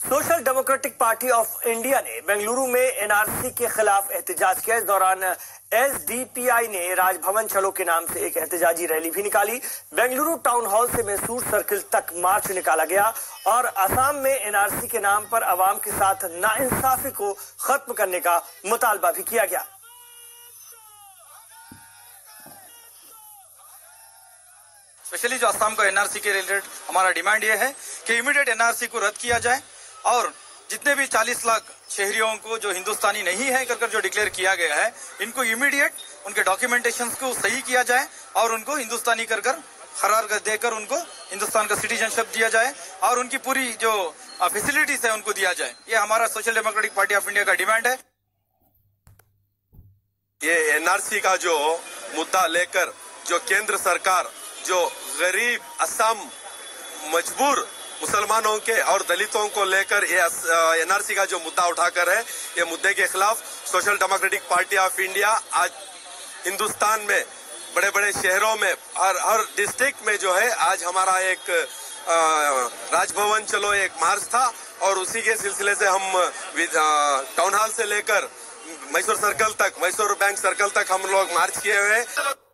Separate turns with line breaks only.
Social democratic party of India ने बेंगलुरु में NRC के खिलाफ एहतजाज किया। इस दौरान एसडीपीआई ने राजभवन चलो के नाम से एक एहतजाजी रैली भी निकाली। बेंगलुरु टाउन हॉल से मैसूर सर्किल तक मार्च निकाला गया और असम में एनआरसी के नाम पर अवाम के साथ नाइंसाफी को खत्म करने का मुतालबा भी किया गया।
स्पेशली जो असम का एनआरसी के रिलेटेड हमारा डिमांड ये है कि इमीडिएट एनआरसी को रद्द किया जाए और जितने भी 40 लाख शहरियों को जो हिंदुस्तानी नहीं है कर जो डिक्लेयर किया गया है, इनको इमीडिएट उनके डॉक्यूमेंटेशन को सही किया जाए और उनको हिंदुस्तानी कर करार देकर उनको हिंदुस्तान का सिटीजनशिप दिया जाए और उनकी पूरी जो फैसिलिटीज है उनको दिया जाए। ये हमारा social democratic party of India का डिमांड है।
ये एनआरसी का जो मुद्दा लेकर जो केंद्र सरकार जो गरीब असम मजबूर मुसलमानों के और दलितों को लेकर ये एनआरसी का जो मुद्दा उठाकर है, ये मुद्दे के खिलाफ social democratic party of India आज हिंदुस्तान में बड़े बड़े शहरों में हर डिस्ट्रिक्ट में जो है आज हमारा एक राजभवन चलो एक मार्च था और उसी के सिलसिले से हम टाउन हॉल से लेकर मैसूर सर्कल तक, मैसूर बैंक सर्कल तक हम लोग मार्च किए हुए हैं।